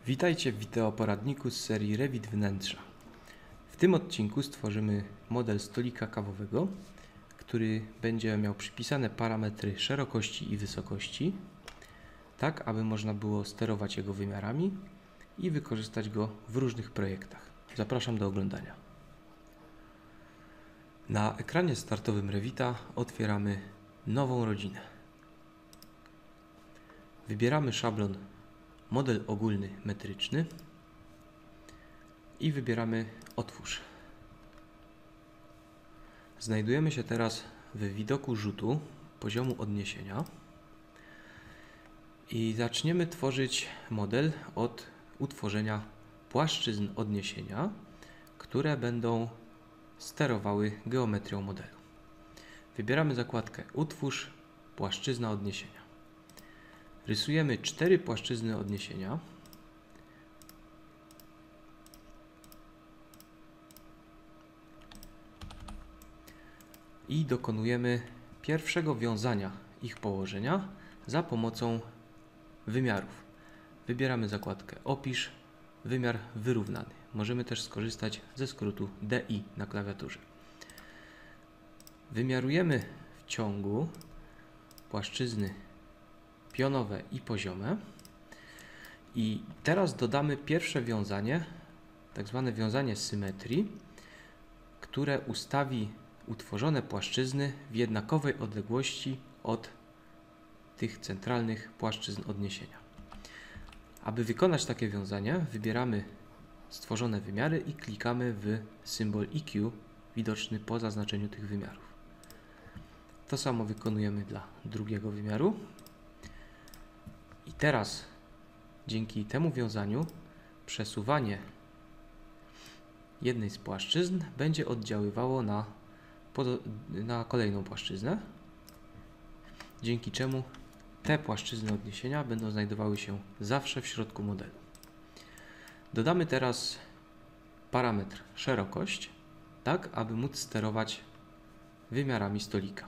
Witajcie w wideoporadniku z serii Revit Wnętrza. W tym odcinku stworzymy model stolika kawowego, który będzie miał przypisane parametry szerokości i wysokości, tak aby można było sterować jego wymiarami i wykorzystać go w różnych projektach. Zapraszam do oglądania. Na ekranie startowym Revita otwieramy nową rodzinę. Wybieramy szablon model ogólny metryczny i wybieramy Otwórz. Znajdujemy się teraz w widoku rzutu poziomu odniesienia i zaczniemy tworzyć model od utworzenia płaszczyzn odniesienia, które będą sterowały geometrią modelu. Wybieramy zakładkę Utwórz płaszczyzna odniesienia. Rysujemy 4 płaszczyzny odniesienia. I dokonujemy pierwszego wiązania ich położenia za pomocą wymiarów. Wybieramy zakładkę Opisz, wymiar wyrównany. Możemy też skorzystać ze skrótu DI na klawiaturze. Wymiarujemy w ciągu płaszczyzny pionowe i poziome i teraz dodamy pierwsze wiązanie, tak zwane wiązanie symetrii, które ustawi utworzone płaszczyzny w jednakowej odległości od tych centralnych płaszczyzn odniesienia. Aby wykonać takie wiązanie, wybieramy stworzone wymiary i klikamy w symbol EQ widoczny po zaznaczeniu tych wymiarów. To samo wykonujemy dla drugiego wymiaru. I teraz dzięki temu wiązaniu przesuwanie jednej z płaszczyzn będzie oddziaływało na kolejną płaszczyznę, dzięki czemu te płaszczyzny odniesienia będą znajdowały się zawsze w środku modelu. Dodamy teraz parametr szerokość, tak aby móc sterować wymiarami stolika.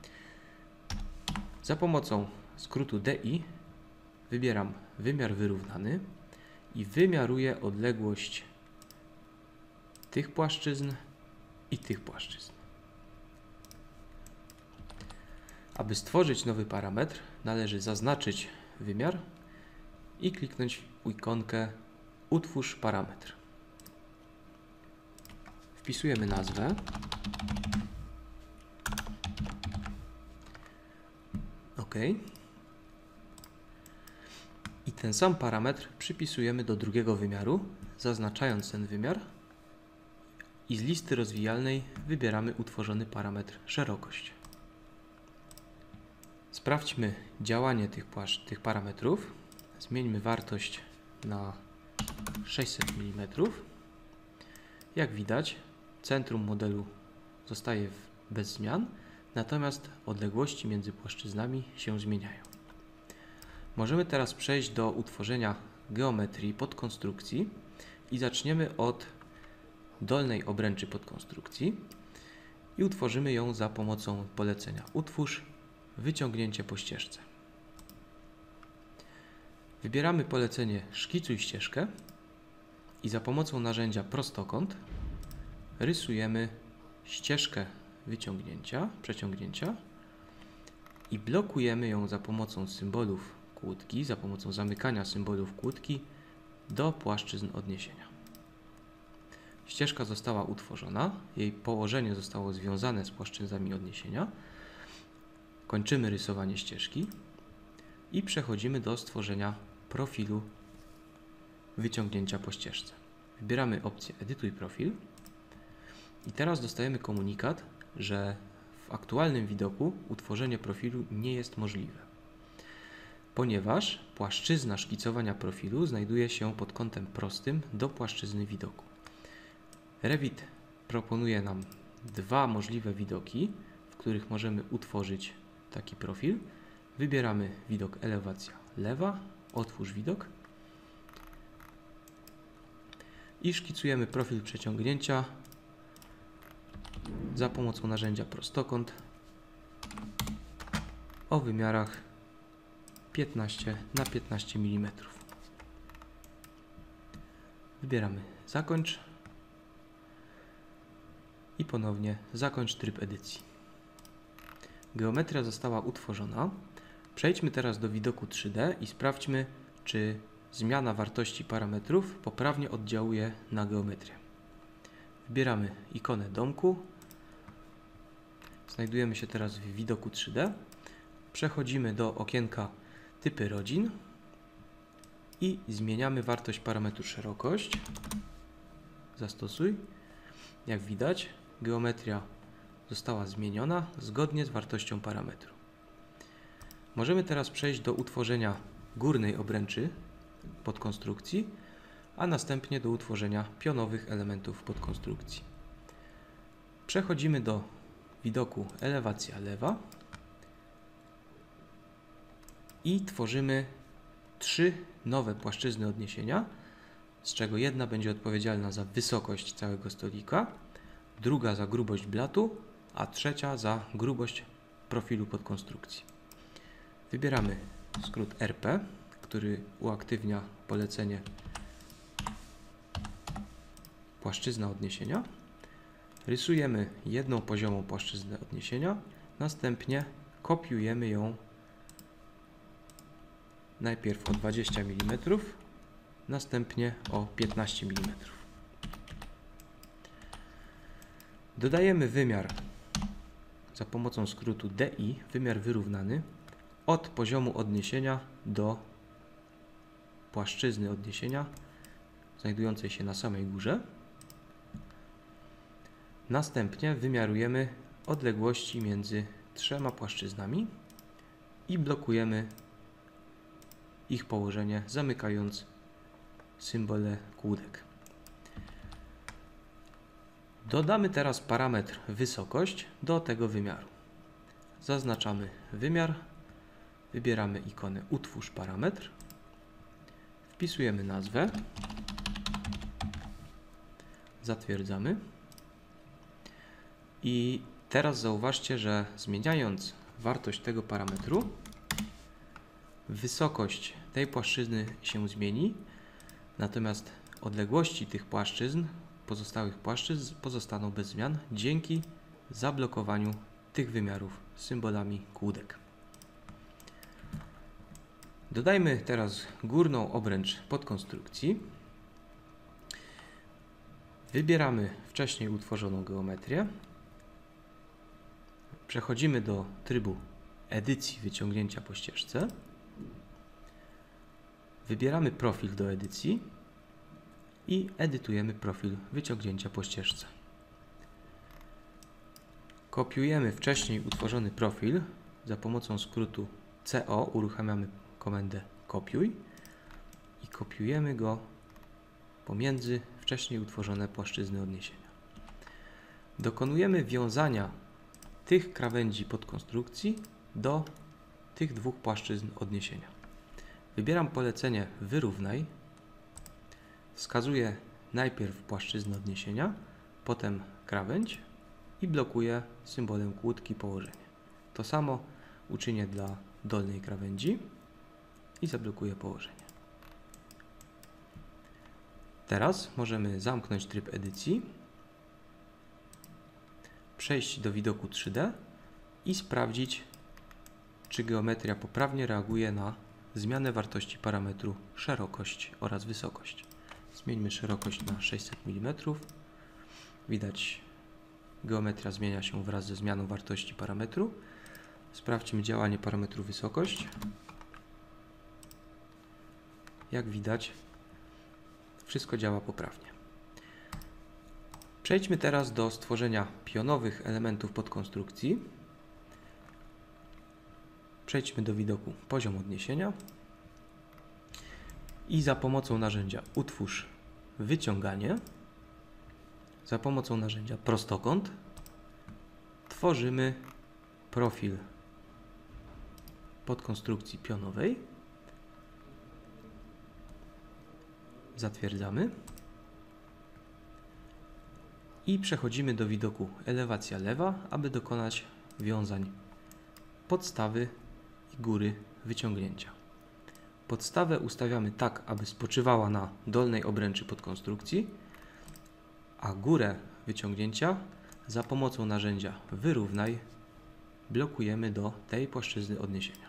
Za pomocą skrótu DI wybieram wymiar wyrównany i wymiaruję odległość tych płaszczyzn i tych płaszczyzn. Aby stworzyć nowy parametr, należy zaznaczyć wymiar i kliknąć w ikonkę Utwórz parametr. Wpisujemy nazwę. OK. I ten sam parametr przypisujemy do drugiego wymiaru, zaznaczając ten wymiar i z listy rozwijalnej wybieramy utworzony parametr szerokość. Sprawdźmy działanie tych parametrów. Zmieńmy wartość na 600 mm. Jak widać, centrum modelu zostaje bez zmian, natomiast odległości między płaszczyznami się zmieniają. Możemy teraz przejść do utworzenia geometrii podkonstrukcji i zaczniemy od dolnej obręczy podkonstrukcji i utworzymy ją za pomocą polecenia Utwórz wyciągnięcie po ścieżce. Wybieramy polecenie Szkicuj ścieżkę i za pomocą narzędzia Prostokąt rysujemy ścieżkę przeciągnięcia i blokujemy ją za pomocą symbolów kłódki, za pomocą zamykania symbolów kłódki do płaszczyzn odniesienia. Ścieżka została utworzona, jej położenie zostało związane z płaszczyznami odniesienia. Kończymy rysowanie ścieżki i przechodzimy do stworzenia profilu wyciągnięcia po ścieżce. Wybieramy opcję Edytuj profil i teraz dostajemy komunikat, że w aktualnym widoku utworzenie profilu nie jest możliwe, ponieważ płaszczyzna szkicowania profilu znajduje się pod kątem prostym do płaszczyzny widoku. Revit proponuje nam dwa możliwe widoki, w których możemy utworzyć taki profil. Wybieramy widok elewacja lewa, otwórz widok i szkicujemy profil przeciągnięcia za pomocą narzędzia Prostokąt o wymiarach 15 na 15 mm. Wybieramy zakończ i ponownie zakończ tryb edycji. Geometria została utworzona. Przejdźmy teraz do widoku 3D i sprawdźmy, czy zmiana wartości parametrów poprawnie oddziałuje na geometrię. Wybieramy ikonę domku. Znajdujemy się teraz w widoku 3D. Przechodzimy do okienka typy rodzin i zmieniamy wartość parametru szerokość. Zastosuj. Jak widać, geometria została zmieniona zgodnie z wartością parametru. Możemy teraz przejść do utworzenia górnej obręczy podkonstrukcji, a następnie do utworzenia pionowych elementów podkonstrukcji. Przechodzimy do widoku elewacja lewa i tworzymy 3 nowe płaszczyzny odniesienia, z czego jedna będzie odpowiedzialna za wysokość całego stolika, druga za grubość blatu, a trzecia za grubość profilu podkonstrukcji. Wybieramy skrót RP, który uaktywnia polecenie płaszczyzna odniesienia. Rysujemy jedną poziomą płaszczyznę odniesienia, następnie kopiujemy ją najpierw o 20 mm, następnie o 15 mm. Dodajemy wymiar za pomocą skrótu DI, wymiar wyrównany, od poziomu odniesienia do płaszczyzny odniesienia znajdującej się na samej górze. Następnie wymiarujemy odległości między 3 płaszczyznami i blokujemy ich położenie, zamykając symbole kłódek. Dodamy teraz parametr wysokość do tego wymiaru. Zaznaczamy wymiar, wybieramy ikonę utwórz parametr, wpisujemy nazwę, zatwierdzamy i teraz zauważcie, że zmieniając wartość tego parametru, wysokość tej płaszczyzny się zmieni, natomiast odległości tych płaszczyzn, pozostałych płaszczyzn pozostaną bez zmian dzięki zablokowaniu tych wymiarów symbolami kłódek. Dodajmy teraz górną obręcz podkonstrukcji. Wybieramy wcześniej utworzoną geometrię. Przechodzimy do trybu edycji wyciągnięcia po ścieżce. Wybieramy profil do edycji i edytujemy profil wyciągnięcia po ścieżce. Kopiujemy wcześniej utworzony profil za pomocą skrótu CO, uruchamiamy komendę kopiuj i kopiujemy go pomiędzy wcześniej utworzone płaszczyzny odniesienia. Dokonujemy wiązania tych krawędzi podkonstrukcji do tych 2 płaszczyzn odniesienia. Wybieram polecenie wyrównaj, wskazuję najpierw płaszczyznę odniesienia, potem krawędź i blokuję symbolem kłódki położenie. To samo uczynię dla dolnej krawędzi i zablokuję położenie. Teraz możemy zamknąć tryb edycji, przejść do widoku 3D i sprawdzić, czy geometria poprawnie reaguje na zmianę wartości parametru szerokość oraz wysokość. Zmieńmy szerokość na 600 mm. Widać, geometria zmienia się wraz ze zmianą wartości parametru. Sprawdźmy działanie parametru wysokość. Jak widać, wszystko działa poprawnie. Przejdźmy teraz do stworzenia pionowych elementów podkonstrukcji. Przejdźmy do widoku poziom odniesienia i za pomocą narzędzia utwórz wyciąganie, za pomocą narzędzia prostokąt tworzymy profil podkonstrukcji pionowej. Zatwierdzamy i przechodzimy do widoku elewacja lewa, aby dokonać wiązań podstawy i góry wyciągnięcia. Podstawę ustawiamy tak, aby spoczywała na dolnej obręczy podkonstrukcji, a górę wyciągnięcia za pomocą narzędzia Wyrównaj blokujemy do tej płaszczyzny odniesienia,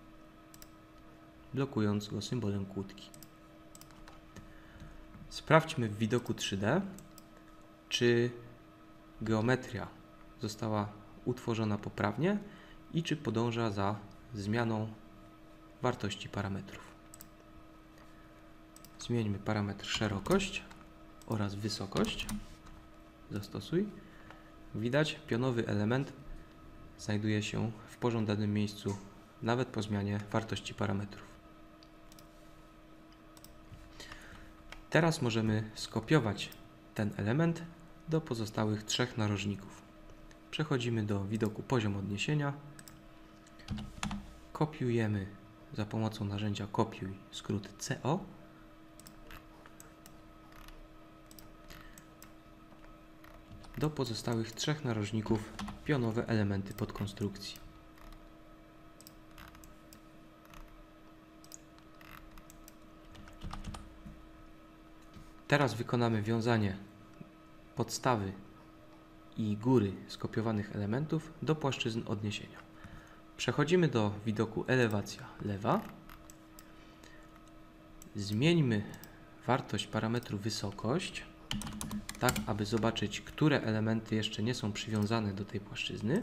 blokując go symbolem kłódki. Sprawdźmy w widoku 3D, czy geometria została utworzona poprawnie i czy podąża za zmianą wartości parametrów. Zmieńmy parametr szerokość oraz wysokość. Zastosuj. Widać, pionowy element znajduje się w pożądanym miejscu nawet po zmianie wartości parametrów. Teraz możemy skopiować ten element do pozostałych 3 narożników. Przechodzimy do widoku poziom odniesienia. Kopiujemy za pomocą narzędzia kopiuj skrót CO. Do pozostałych 3 narożników pionowe elementy podkonstrukcji. Teraz wykonamy wiązanie podstawy i góry skopiowanych elementów do płaszczyzn odniesienia. Przechodzimy do widoku elewacja lewa. Zmieńmy wartość parametru wysokość, tak aby zobaczyć, które elementy jeszcze nie są przywiązane do tej płaszczyzny.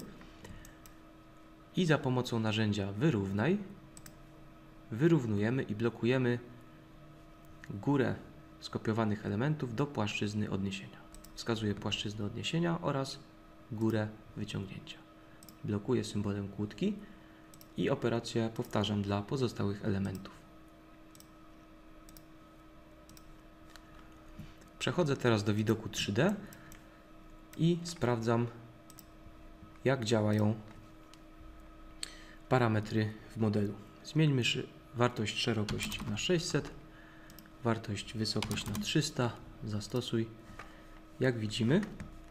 I za pomocą narzędzia Wyrównaj wyrównujemy i blokujemy górę skopiowanych elementów do płaszczyzny odniesienia. Wskazuję płaszczyznę odniesienia oraz górę wyciągnięcia. Blokuję symbolem kłódki i operację powtarzam dla pozostałych elementów. Przechodzę teraz do widoku 3D i sprawdzam, jak działają parametry w modelu. Zmieńmy wartość szerokość na 600, wartość wysokość na 300, zastosuj. Jak widzimy,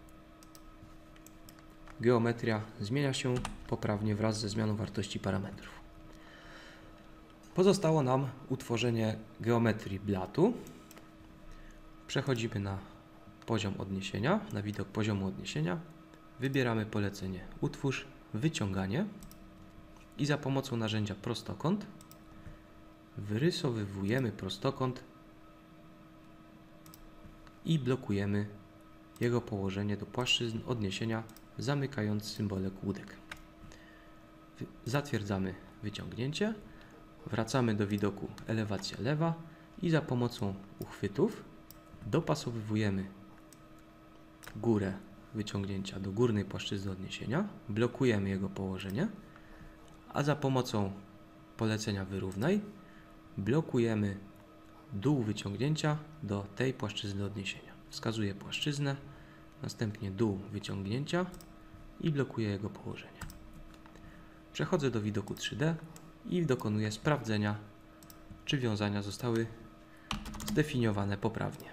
geometria zmienia się poprawnie wraz ze zmianą wartości parametrów. Pozostało nam utworzenie geometrii blatu. Przechodzimy na poziom odniesienia, na widok poziomu odniesienia. Wybieramy polecenie Utwórz wyciąganie i za pomocą narzędzia prostokąt wyrysowujemy prostokąt i blokujemy jego położenie do płaszczyzn odniesienia, zamykając symbole kłódek. Zatwierdzamy wyciągnięcie, wracamy do widoku elewacja lewa i za pomocą uchwytów dopasowujemy górę wyciągnięcia do górnej płaszczyzny odniesienia, blokujemy jego położenie, a za pomocą polecenia Wyrównaj blokujemy dół wyciągnięcia do tej płaszczyzny odniesienia. Wskazuję płaszczyznę, następnie dół wyciągnięcia i blokuję jego położenie. Przechodzę do widoku 3D i dokonuję sprawdzenia, czy wiązania zostały zdefiniowane poprawnie.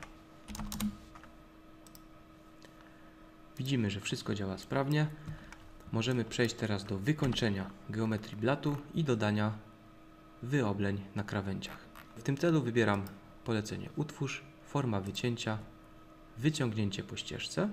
Widzimy, że wszystko działa sprawnie. Możemy przejść teraz do wykończenia geometrii blatu i dodania wyobleń na krawędziach. W tym celu wybieram polecenie Utwórz, forma wycięcia, wyciągnięcie po ścieżce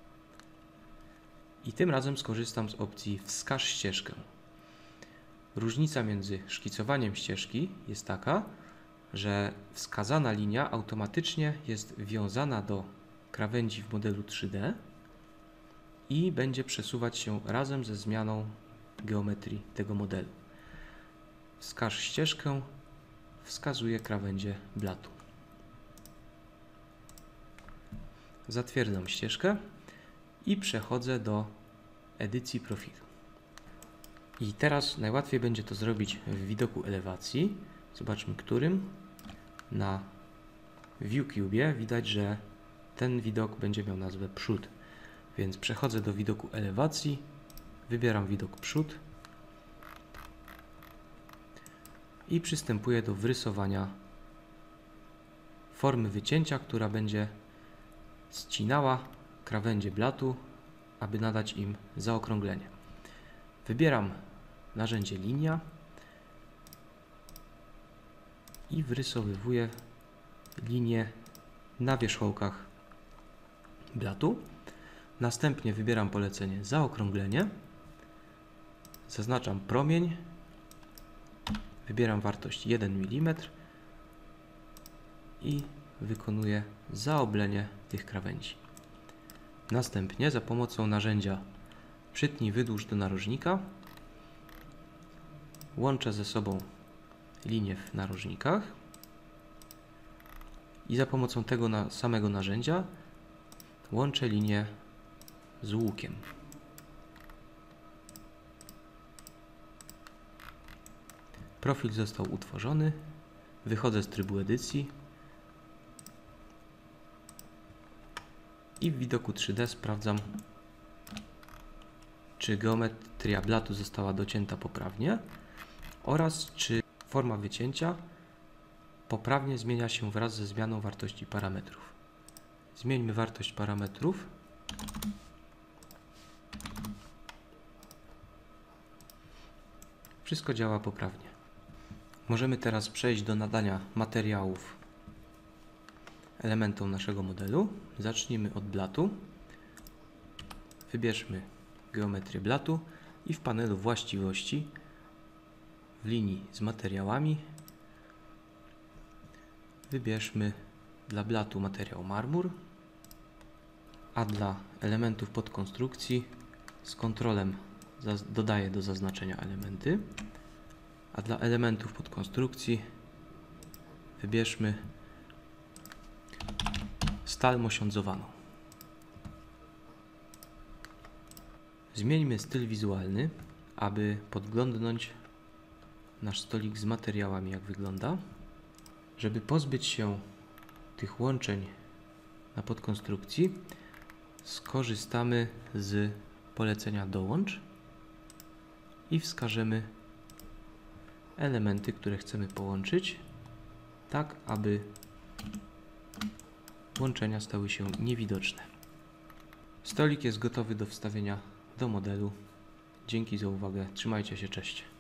i tym razem skorzystam z opcji Wskaż ścieżkę. Różnica między szkicowaniem ścieżki jest taka, że wskazana linia automatycznie jest wiązana do krawędzi w modelu 3D i będzie przesuwać się razem ze zmianą geometrii tego modelu. Wskaż ścieżkę, wskazuje krawędzie blatu. Zatwierdzam ścieżkę i przechodzę do edycji profilu. I teraz najłatwiej będzie to zrobić w widoku elewacji. Zobaczmy którym. Na ViewCube widać, że ten widok będzie miał nazwę przód. Więc przechodzę do widoku elewacji, wybieram widok przód i przystępuję do wrysowania formy wycięcia, która będzie ścinała krawędzie blatu, aby nadać im zaokrąglenie. Wybieram narzędzie linia i wrysowywuję linię na wierzchołkach blatu. Następnie wybieram polecenie zaokrąglenie, zaznaczam promień, wybieram wartość 1 mm i wykonuję zaoblenie tych krawędzi. Następnie za pomocą narzędzia przytnij wydłuż do narożnika łączę ze sobą linie w narożnikach i za pomocą tego samego narzędzia łączę linię z łukiem. Profil został utworzony. Wychodzę z trybu edycji i w widoku 3D sprawdzam, czy geometria blatu została docięta poprawnie oraz czy forma wycięcia poprawnie zmienia się wraz ze zmianą wartości parametrów. Zmieńmy wartość parametrów. Wszystko działa poprawnie. Możemy teraz przejść do nadania materiałów elementom naszego modelu. Zacznijmy od blatu. Wybierzmy geometrię blatu i w panelu właściwości w linii z materiałami wybierzmy dla blatu materiał marmur, a dla elementów podkonstrukcji z kontrolem dodaję do zaznaczenia elementy, a dla elementów podkonstrukcji wybierzmy stal mosiądzowaną. Zmieńmy styl wizualny, aby podglądnąć nasz stolik z materiałami, jak wygląda. Żeby pozbyć się tych łączeń na podkonstrukcji, skorzystamy z polecenia dołącz i wskażemy elementy, które chcemy połączyć, tak aby łączenia stały się niewidoczne. Stolik jest gotowy do wstawienia do modelu. Dzięki za uwagę. Trzymajcie się, cześć.